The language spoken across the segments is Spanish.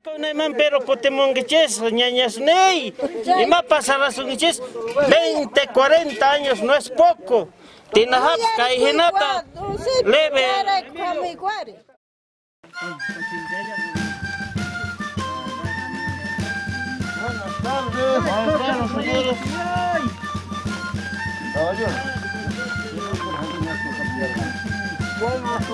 Pero Potemonguiches, ñañas Ney, y más pasará su 20, 40 años, no es poco. Tinahap, Kaihinata, leve. Buenas tardes, señores. Buenas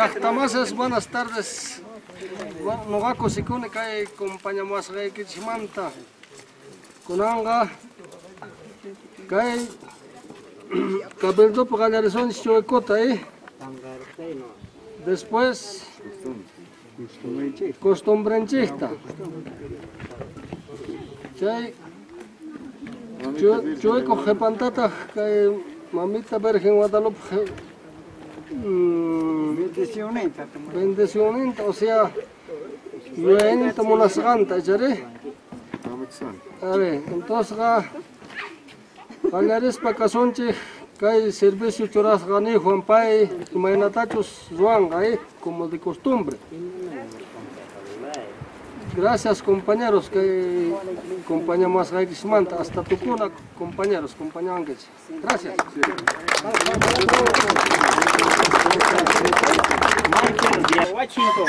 Llaqtamases, buenas tardes. Nuqaku sikuni kay compañamasqaykichimanta. Kunanga kay cabildopi qallarisuni chuykota después costumbrenchikta. Chay chuyku qhipantata kay Mamita Virgen Guadalupe bendicionenta, o sea, yuenita munasqanta chari. A ver, entonces qallarispa kasunchik kay servicio churasqani Juanpay imaynatachus ruanga como de costumbre. Gracias compañeros que acompañamos a Xmanta, hasta Tucuna, compañeros, acompañantes. Gracias. Washington.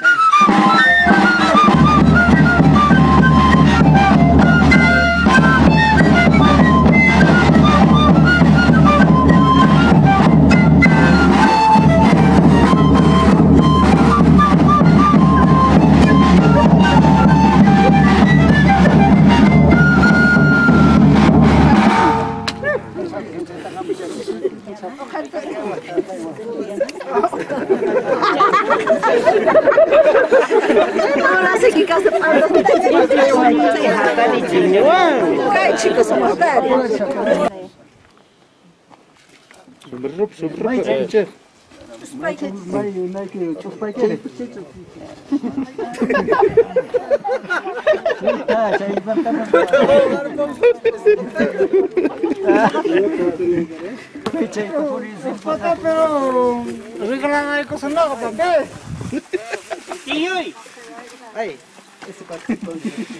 Pero regalan hay cosas nuevas, papá. Y hoy. Ay, ese patito.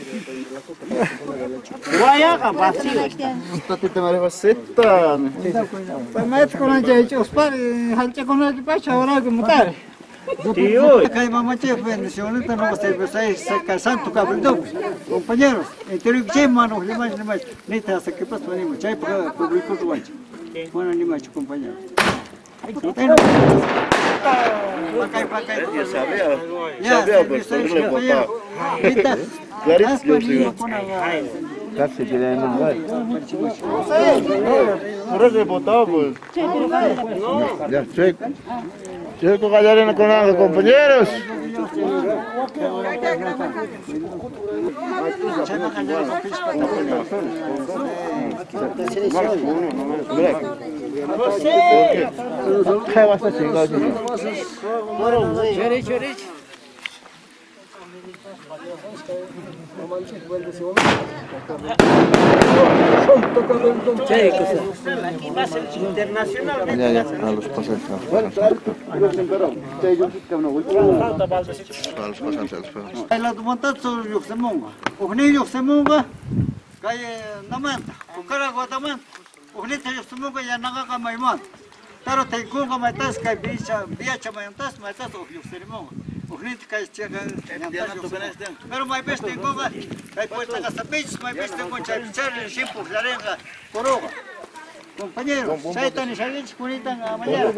Guaya, capaz. Patito me receta. Pues me con el jecho, spar, halche con el pacha ahora que mutar. Tío, acá mamá che bendiciones, no va a ser pues santo cabrón. Compañeros, entre que mano, le más, neta, hasta que pasó ni mucho, para público ruancho. Bueno, ni más compañero. Ya sabía, pues le votaba. Clarito, yo casi que le no. Por eso votaba, pues. Ya, Checo Gallarena con los compañeros. ¿Qué vas a hacer? Internacional. Ya, a los pasantes. La montaña sobre Yuxemonga. Ogni Yuxemonga, calle Namanta, Pucara Guatamanta. Ogni Yuxemonga ya naga Maiman. Taro Taikunga Maitas, Kai Biacha Mayantas, Maitas of Yuxemonga. Ogni Kai Chega, pero my best in Goga, I put like a beach, my best in Concha, Shimpu, Larenga, Coroga. Compañeros, Saitan y Shalich, Cunitan, Amaya,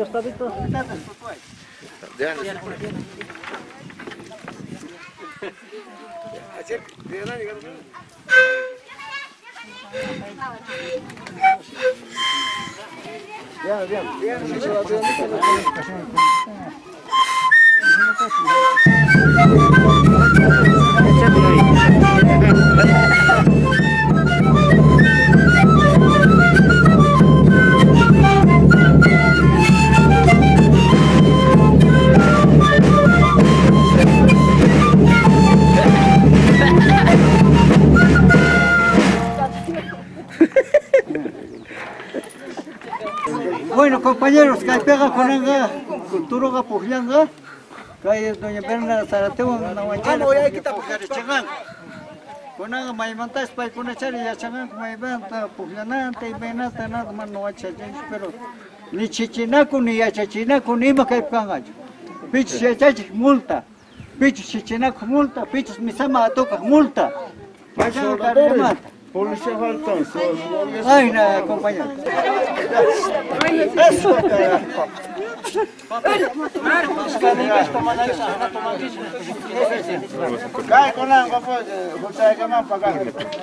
Bueno, compañeros, que pega con anga, cultura pujanga, que doña Berna Zarateo, na wanchana, Changán. Con anga maimantas para con echar y Changán, maimanta, pujanante y benata, nada más no pero ni chichinaco ni achachinaco ni ma que pangacho. Pichos chachach multa, pichos chichinaco multa, pichos misama toca multa. Vaya caramba. Policía faltan, Ay, compañero. Eso, Kaya ko lang ko po, husay ka man pagar.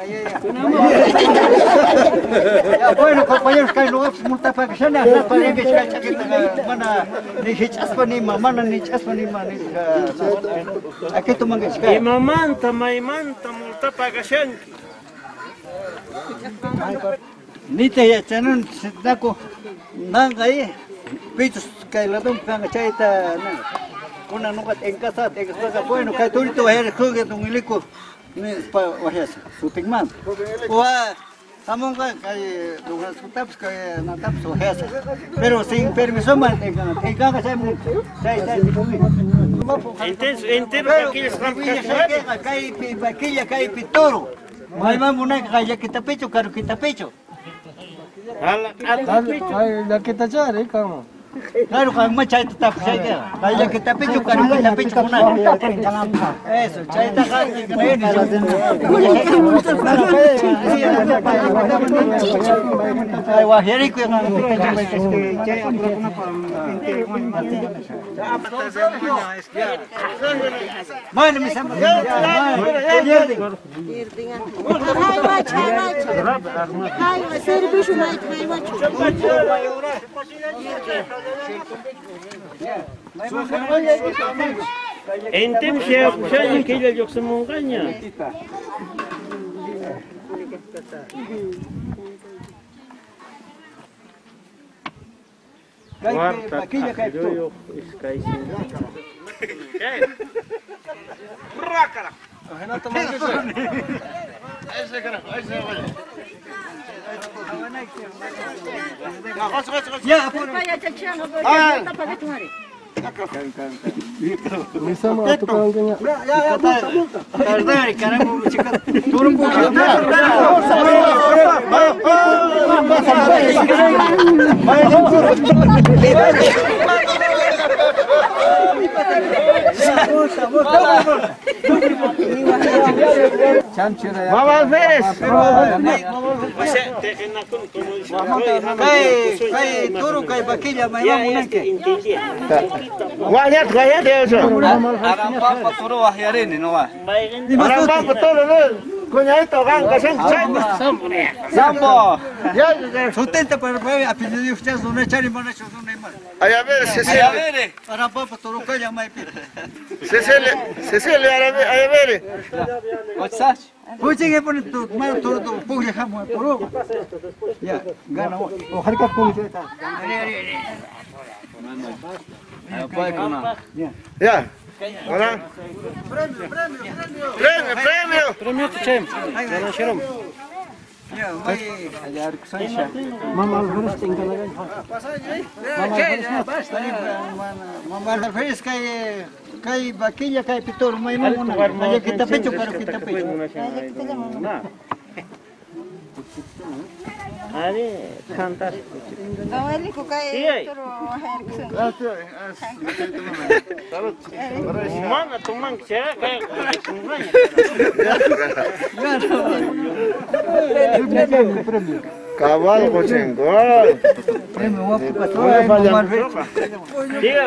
Ya, bueno, compañeros, kay lugar multa pa kasi na paligid kay sakit mana ni hichas pa ni mama na ni hichas pa ni mama. Aquí tumangis ka. Imamanta, maimanta, multa pagasyan. Nite ya chanon sitako nangai pitos kay ladong kang chaita na. Kuna nukat engkasat engkasat bueno kay turito her kuge tungiliko ni pa wahas sutingman. Wa among kay dugas taps kay nataps wahas. Pero sin permiso man engka kasi mo chaita Entero que aquellos kay pitoro. May mamuna kaya kita pecho karo kita pecho. kita cari kamu. Claro, kang machay tetap saya. Kaya kita pecho karo kita pecho muna. Eso, chaita ka ngayon. Ay wahiri ko yung Mana misama. Entem siya yung kilal yung sa mong kanya. Kaya kay to. Bisa mau tukang kanya. Dari karena mau cikat turun po. Mama Alférez. Kay turu kay bakilya may mamunan ke. Wahiyat eso. Aramba paturo wahyarin no wa. Aramba paturo no. Kunya ito kan kasing Sambo. Ya, Sustenta para apellido usted no echar mana su no más. ay a ver, Cecilia. Aramba paturu kay may pi. Cecilia, ay a ver. Otsach. Puche que pone tu mano todo puglia jamo puro. Ya, gana. Ojalá que pun Apa kana? Ya. Hola. Premio. Premio to chem. Gana shirom. Ya, may Ajar ksensha. Mama Alvarez tinggal lagi. Mama Alvarez kay bakilya kay pitor may mamuna. Kaya kita pecho karo kita pecho. Ari, fantastic. Gawali ko kay Turo Mana tumang siya kaya kumanya. Cabal cochín, gol. Premio wapo pator Mama Alvarez. Diga.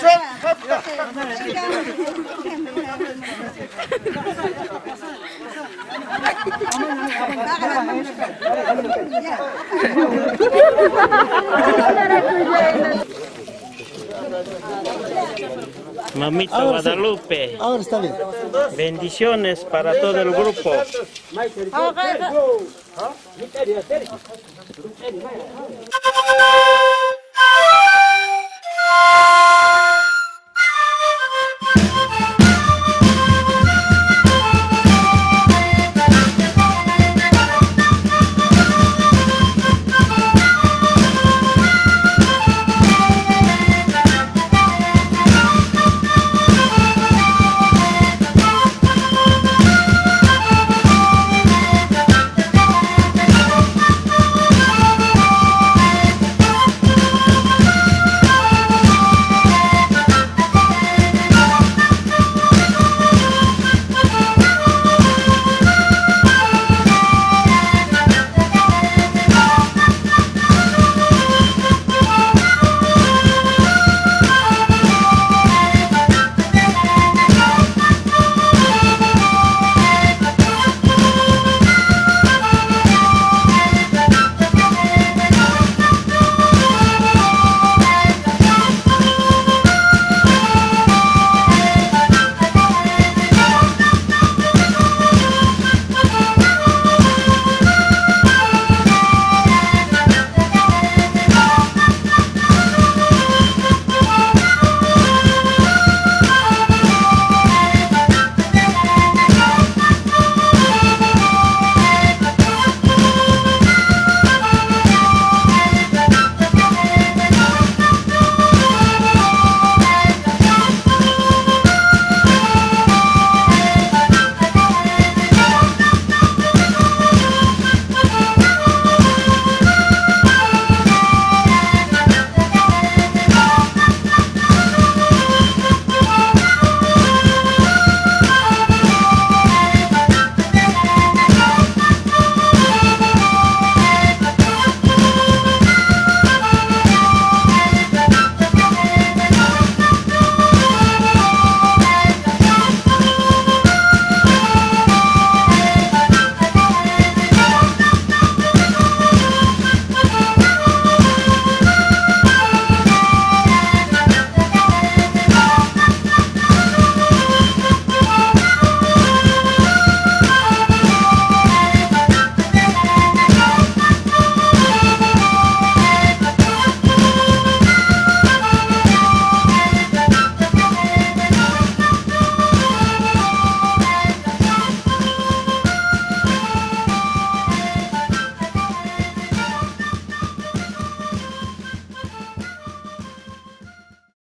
Mamita Guadalupe, Ahora está bien. bendiciones para todo el grupo. Okay.